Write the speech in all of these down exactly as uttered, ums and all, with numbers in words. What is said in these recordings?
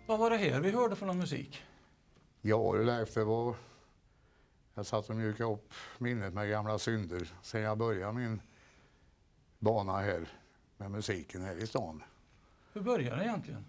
Vad var det här vi hörde för någon musik? Ja, Leif, det var... Jag satt och mjukade upp minnet med gamla synder sen jag började min bana här med musiken här i stan. Hur började det egentligen?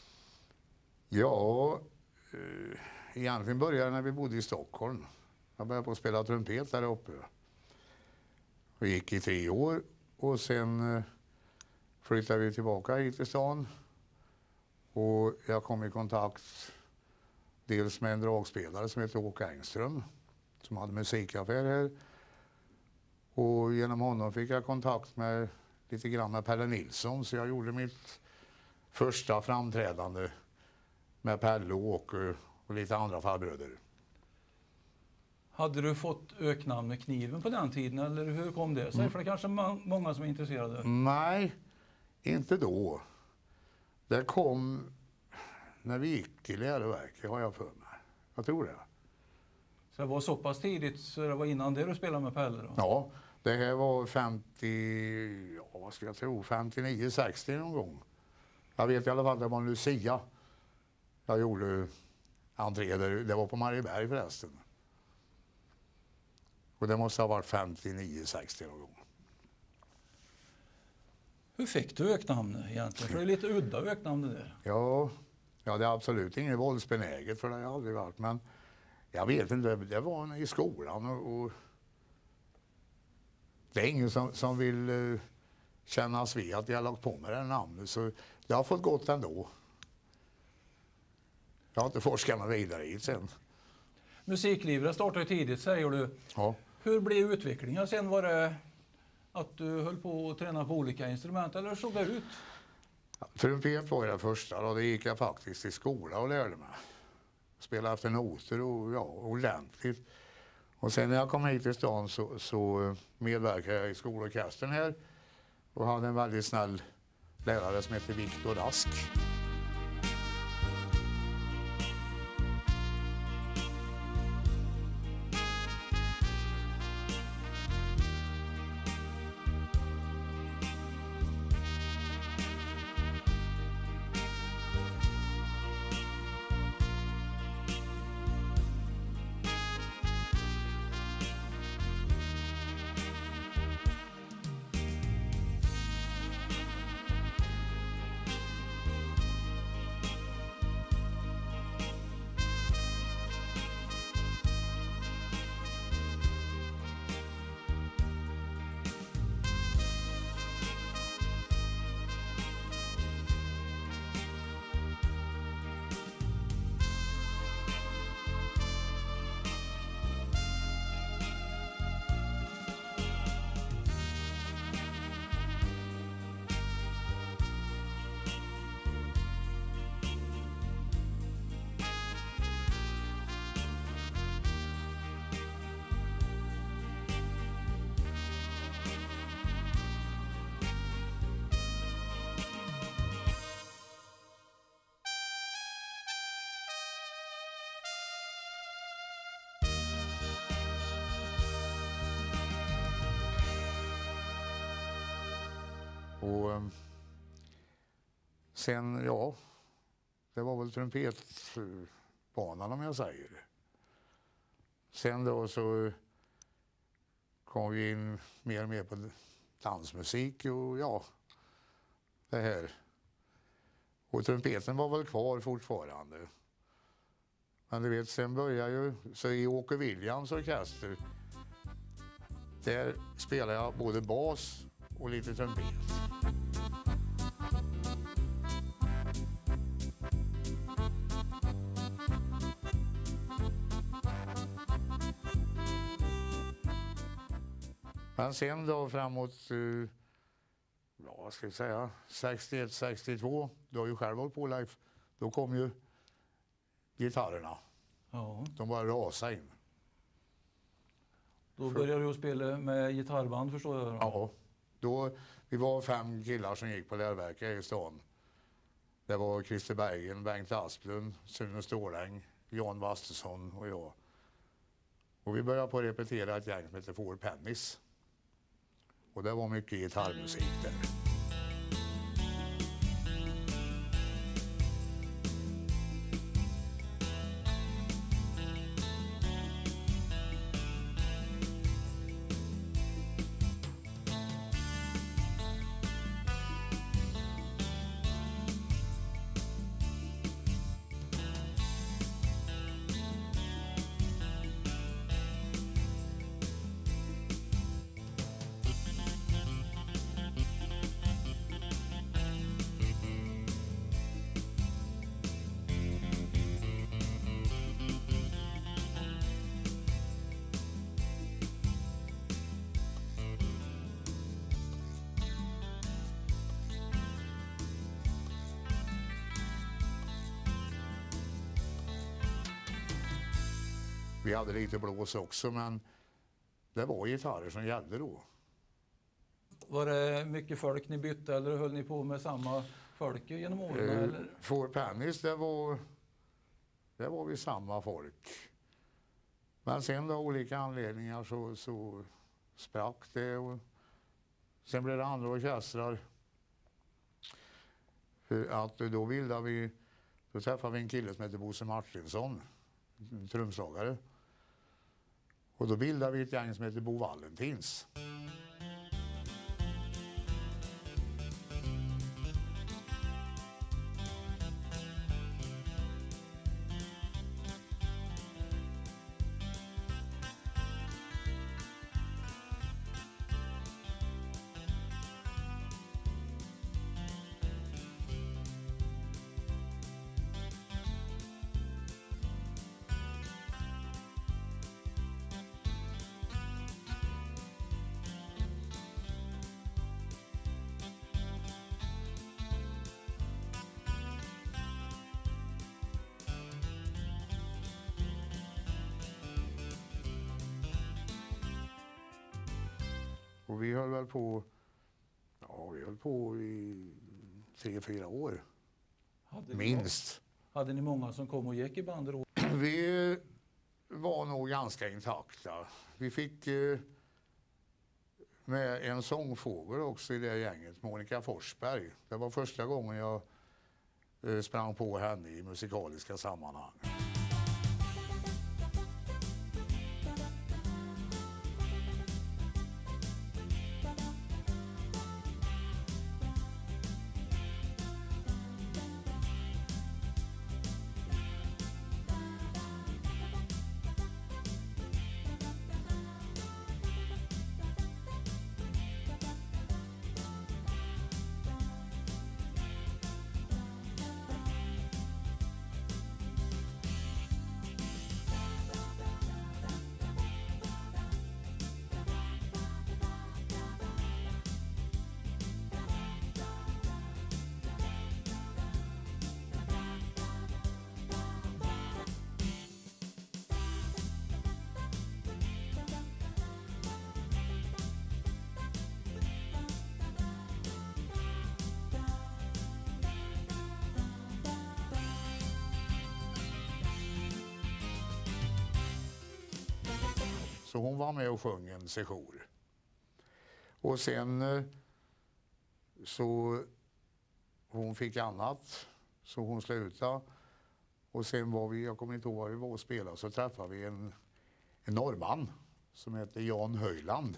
Ja, eh, egentligen började det när vi bodde i Stockholm. Jag började på att spela trumpet där uppe. Vi gick i tre år och sen eh, flyttade vi tillbaka hit till stan. Och jag kom i kontakt dels med en dragspelare som heter Åke Engström som hade musikaffär här. Och genom honom fick jag kontakt med lite grann med Pelle Nilsson, så jag gjorde mitt första framträdande med Pelle och Åke och lite andra farbröder. Hade du fått öknamn med Kniven på den tiden, eller hur kom det sig? Mm. För det är kanske må många som är intresserade. Nej, inte då. Det kom när vi gick i läroverket, har jag för mig. Jag tror det. Så det var så pass tidigt så det var innan det du spelade med Pelle då? Ja, det här var femtio, ja vad ska jag tro, femtionio sextio någon gång. Jag vet i alla fall att det var Lucia. Jag gjorde entré där, det var på Marieberg förresten. Och det måste ha varit femtionio sextio någon gång. Hur fick du öknamnet egentligen? För det är lite udda öknamn det där. Ja, ja, det är absolut inget våldsbenäget, för det har jag aldrig varit. Men jag vet inte, det var i skolan och, och det är ingen som, som vill uh, kännas vid att jag har lagt på mig det namnet. Så jag har fått gått ändå. Jag har inte forskat mig vidare i sen. Musiklivet startade tidigt, säger du. Ja. Hur blev utvecklingen? Sen var det att du höll på att träna på olika instrument, eller såg det ut? Trumpet var det första, då. Det gick jag faktiskt i skola och lärde mig. Spela efter noter och ja, ordentligt. Och sen när jag kom hit till stan så, så medverkade jag i skolorkestern här. Och hade en väldigt snäll lärare som heter Viktor Rask. Och sen, ja, det var väl trumpetbanan om jag säger det. Sen då så kom vi in mer och mer på dansmusik och ja, det här. Och trumpeten var väl kvar fortfarande. Men du vet, sen började ju, så i Åke Williams orkester, där spelar jag både bas och lite trumpet. Men sen då framåt, uh, ja vad ska jag säga, sextioett sextiotvå, då har ju själv hållit på Leif, då kom ju gitarrerna. Ja. De bara rasade in. Då började du spela med gitarrband, förstår jag. Då. Ja, då, vi var fem killar som gick på läroverket i stan. Det var Christer Bergen, Bengt Asplund, Sune Ståläng, Jan Wastesson och jag. Och vi började på att repetera ett gäng som heter Four Pennies. Och det var mycket gitarrmusik där. Vi hade lite blås också, men det var gitarrer som gällde då. Var det mycket folk ni bytte eller höll ni på med samma folk genom åren? Eh, eller? Four Pennies, det var, det var vi samma folk. Men sen av olika anledningar så, så sprack det. Och sen blev det andra orkestrar. För att då bildade vi, då träffade vi en kille som heter Bosse Martinsson, en trumslagare. Och då bildade vi ett gäng som heter Bo Valentins. Och vi höll väl på, ja vi höll på i tre, fyra år. Hade Minst. Ni, hade ni många som kom och gick i bandet då? Vi var nog ganska intakta. Vi fick eh, med en sångfågel också i det gänget, Monica Forsberg. Det var första gången jag eh, sprang på henne i musikaliska sammanhang. Så hon var med och sjöng en sejour. Och sen eh, så hon fick annat, så hon slutade. Och sen var vi, jag kommer inte ihåg var vi var och spelade, så träffade vi en, en norrman som heter Jan Höjland.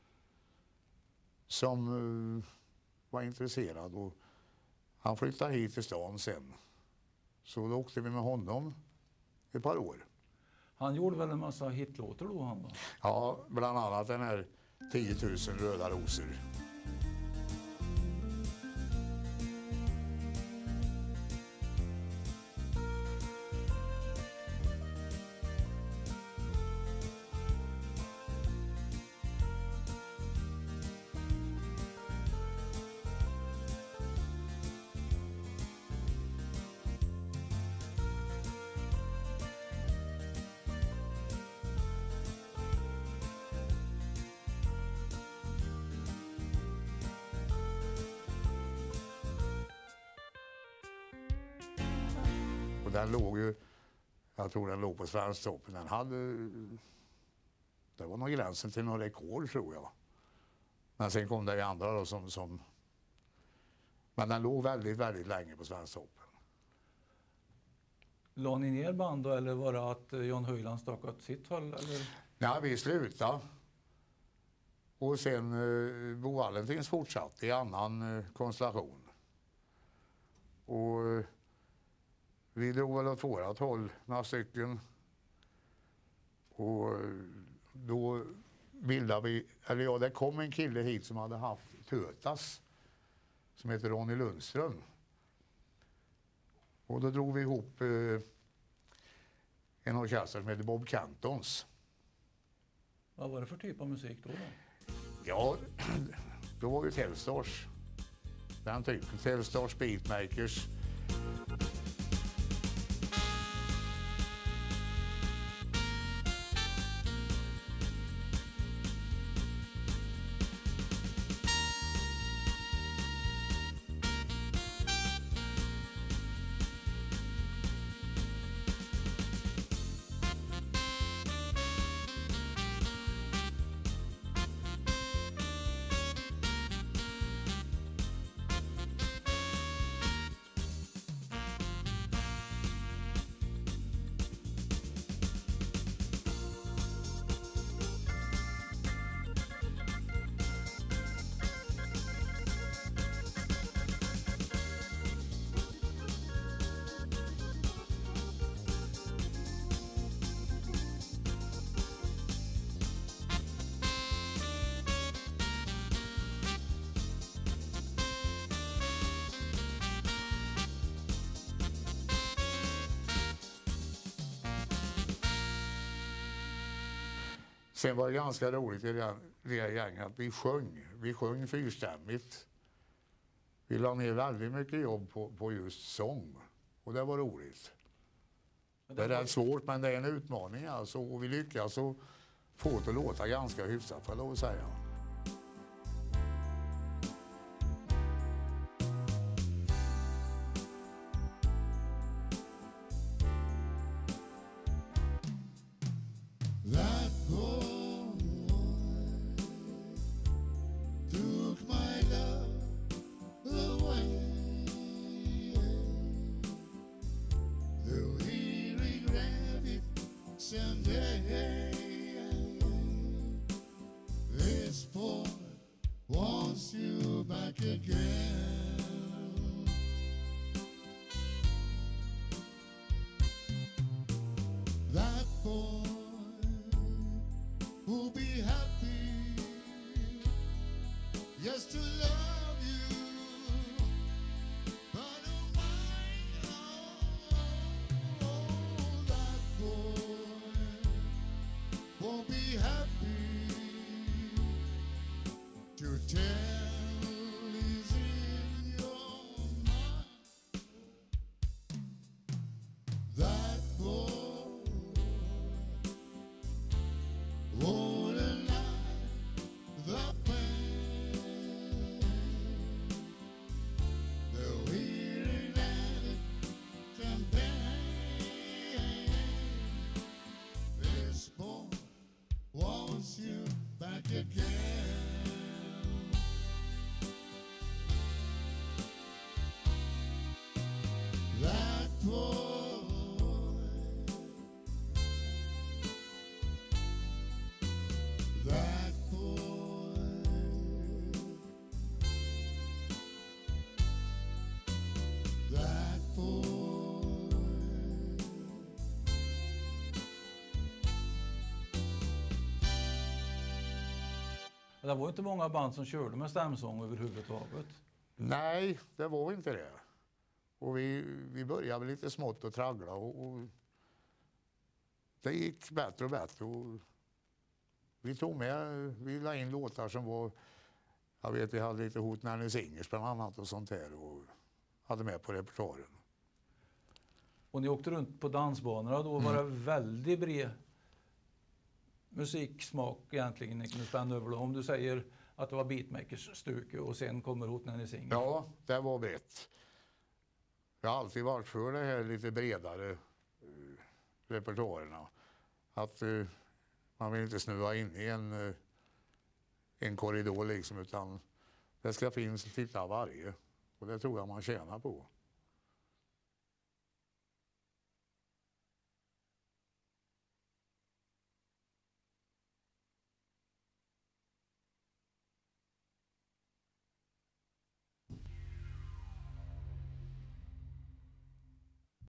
Som eh, var intresserad och han flyttade hit till stan sen. Så då åkte vi med honom ett par år. Han gjorde väl en massa hitlåtar då han va? Ja, bland annat den här tio tusen röda rosor. Och den låg ju, jag tror den låg på Svensktoppen. Den hade, det var nog gränsen till någon rekord tror jag. Men sen kom det ju andra då som, som, men den låg väldigt, väldigt länge på Svensktoppen. La ni ner band då eller var det att Jan Höjland stack åt sitt håll? Eller? Ja, vi slutade. Och sen eh, Bo Valentins fortsatte i annan eh, konstellation. Och eh, vi drog väl åt vårat håll, några stycken. Och eh, då bildade vi, eller ja, det kom en kille hit som hade haft Tötas, som heter Ronny Lundström. Och då drog vi ihop eh, en orkester som heter Bob Cantons. Vad var det för typ av musik då? då? Ja, då var ju Telsstars. Den typen, Telsstars Beatmakers. Sen var det ganska roligt i det, det gänget att vi sjöng. Vi sjöng fyrstämmigt. Vi la ner väldigt mycket jobb på, på just sång. Och det var roligt. Det, det är var... rätt svårt, men det är en utmaning alltså. Och vi lyckas så få det att låta ganska hyfsat, för lov att säga. This boy wants you back again. That boy will be happy just to love you, but oh my, oh, oh, that boy won't be happy to tell is in your mind. That boy won't allow the pain, the weary night campaign. This boy wants you back again. That boy, that boy, that boy. Det var inte många band som körde med stämsång överhuvudtaget. Nej, det var inte det. Och vi, vi började väl lite smått och traggla och, och det gick bättre och bättre. Och vi tog med, vi la in låtar som var, jag vet vi hade lite Hot Nanny Singers bland annat och sånt där och hade med på repertoaren. Och ni åkte runt på dansbanorna, då var mm. det väldigt bred musiksmak egentligen ni kunde spänna över. Om du säger att det var beatmakers stuke och sen kommer Hot Nanny Singers. Ja, det var brett. Jag har alltid varit för det här lite bredare uh, repertoarerna. Att uh, man vill inte snöa in i en, uh, en korridor liksom, utan det ska finnas titta varje. Och det tror jag man tjänar på.